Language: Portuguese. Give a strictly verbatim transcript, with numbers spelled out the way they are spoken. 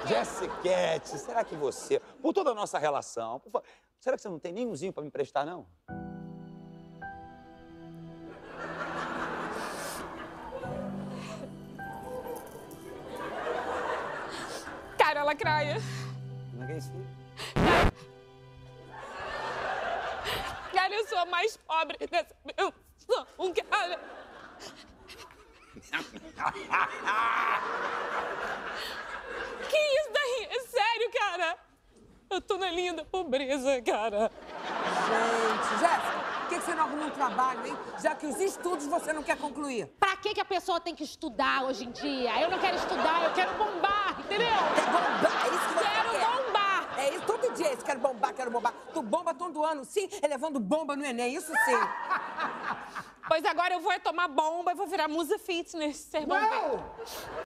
Jessiquete, será que você, por toda a nossa relação, por favor, será que você não tem nenhumzinho pra me emprestar, não? Cara, lacraia. Como é que é isso? Cara, eu sou a mais pobre dessa pensão, cara. Que isso daí? É sério, cara? Eu tô na linha da pobreza, cara. Gente, Jéssica, por que você não arruma um trabalho, hein? Já que os estudos você não quer concluir. Pra que, que a pessoa tem que estudar hoje em dia? Eu não quero estudar, eu quero bombar, entendeu? Quer bombar, é isso que você Quero quer. bombar! É isso, todo dia é isso, quero bombar, quero bombar. Tu bomba todo ano, sim, é levando bomba no Enem, isso sim. Pois agora eu vou tomar bomba e vou virar musa fitness. Ser Não!